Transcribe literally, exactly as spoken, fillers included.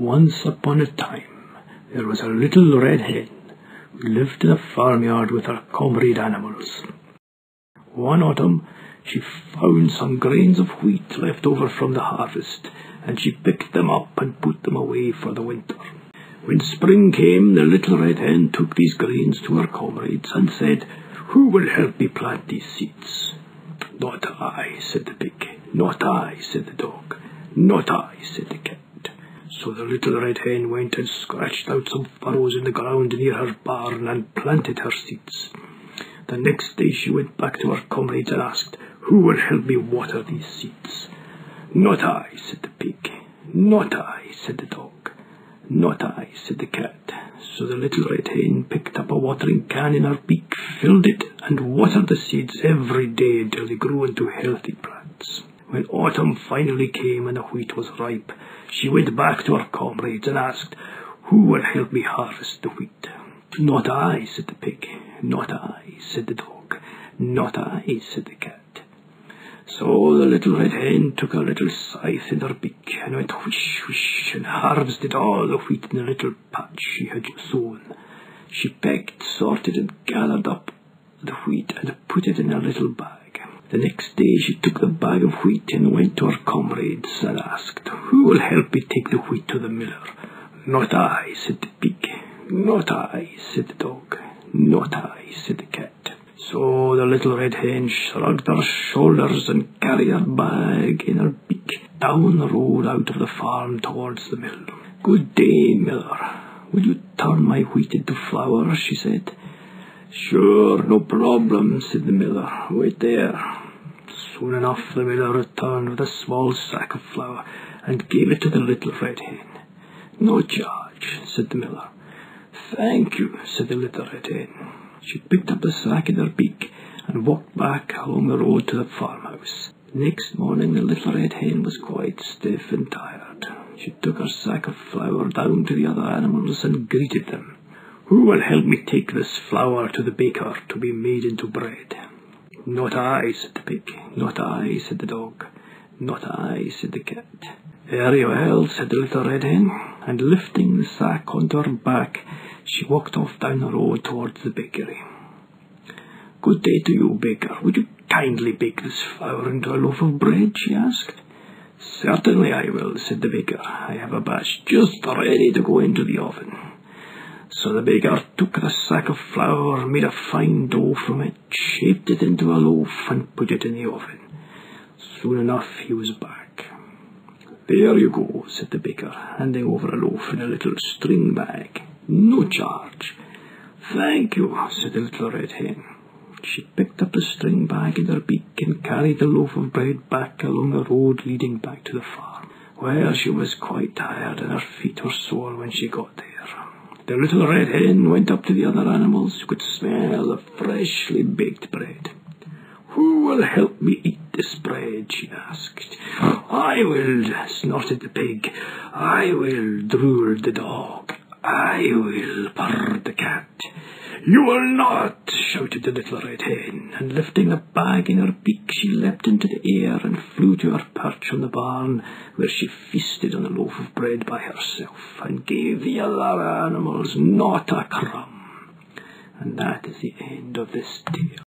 Once upon a time there was a little red hen who lived in a farmyard with her comrade animals. One autumn she found some grains of wheat left over from the harvest, and she picked them up and put them away for the winter. When spring came, the little red hen took these grains to her comrades and said, "Who will help me plant these seeds?" "Not I," said the pig. "Not I," said the dog. "Not I," said the cat. So the little red hen went and scratched out some furrows in the ground near her barn and planted her seeds. The next day she went back to her comrades and asked, "Who will help me water these seeds?" "Not I," said the pig. "Not I," said the dog. "Not I," said the cat. So the little red hen picked up a watering can in her beak, filled it, and watered the seeds every day until they grew into healthy plants. When autumn finally came and the wheat was ripe, she went back to her comrades and asked, "Who will help me harvest the wheat?" "Not I," said the pig. "Not I," said the dog. "Not I," said the cat. So the little red hen took a little scythe in her beak and went whoosh, whoosh, and harvested all the wheat in the little patch she had sown. She pecked, sorted, and gathered up the wheat and put it in a little bag. The next day she took the bag of wheat and went to her comrades and asked, "Who will help me take the wheat to the miller?" "Not I," said the pig. "Not I," said the dog. "Not I," said the cat. So the little red hen shrugged her shoulders and carried her bag in her beak down the road out of the farm towards the mill. "Good day, miller. Will you turn my wheat into flour?" she said. "Sure, no problem," said the miller. "Wait there." Soon enough the miller returned with a small sack of flour and gave it to the little red hen. "No charge," said the miller. "Thank you," said the little red hen. She picked up the sack in her beak and walked back along the road to the farmhouse. Next morning the little red hen was quite stiff and tired. She took her sack of flour down to the other animals and greeted them. "Who will help me take this flour to the baker to be made into bread?" "Not I," said the pig. "Not I," said the dog. "Not I," said the cat. "Very well," said the little red hen, and lifting the sack onto her back, she walked off down the road towards the bakery. "Good day to you, baker. Would you kindly bake this flour into a loaf of bread?" she asked. "Certainly I will," said the baker. "I have a batch just ready to go into the oven." So the baker took the sack of flour, made a fine dough from it, shaped it into a loaf, and put it in the oven. Soon enough he was back. "There you go," said the baker, handing over a loaf in a little string bag. "No charge." "Thank you," said the little red hen. She picked up the string bag in her beak and carried the loaf of bread back along the road leading back to the farm, where she was quite tired and her feet were sore when she got there. The little red hen went up to the other animals who could smell the freshly baked bread. "Who will help me eat this bread?" she asked. "I will," snorted the pig. "I will," drooled the dog. "I will," purred the cat. "You will not," shouted the little red hen, and lifting the bag in her beak she leapt into the air and flew to her perch on the barn, where she feasted on a loaf of bread by herself and gave the other animals not a crumb. And that is the end of this tale.